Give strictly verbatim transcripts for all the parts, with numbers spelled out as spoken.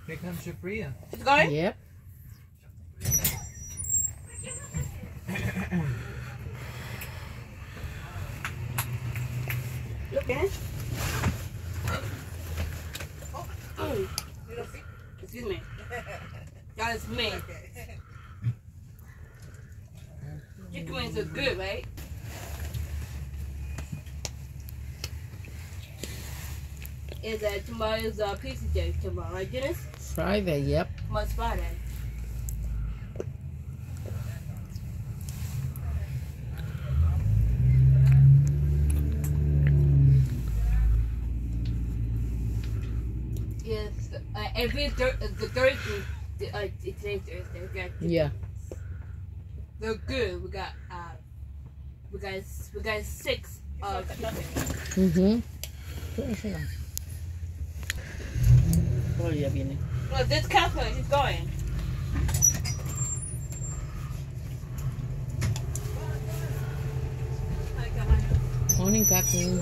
Here comes Shafria. It's going? Yep. Look at it. Oh. Excuse me. That is me. Chicken wings are good, right? Is that tomorrow's uh, pizza day tomorrow, right, Dennis? Friday, yep. Tomorrow's Friday. Yes, uh, every thir uh, the Thursday, uh, today's Thursday. We got Yeah. they're good. We got uh, we got we got six. Uh, Mhm. Oh, ya viene. well, this Kathleen, she's going. Morning, Kathleen.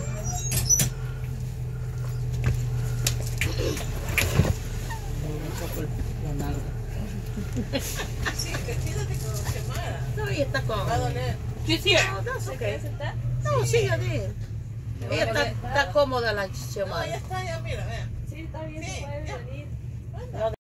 Sí, quédate con Xiomara. No, ella está con... Va a doler. She's here. No, that's okay. sentar? No, sígale. Ella está, está cómoda la No, Xiomara. ya está, ya mira, vea. Sí, está bien, Sí, se puede ya. venir. Anda.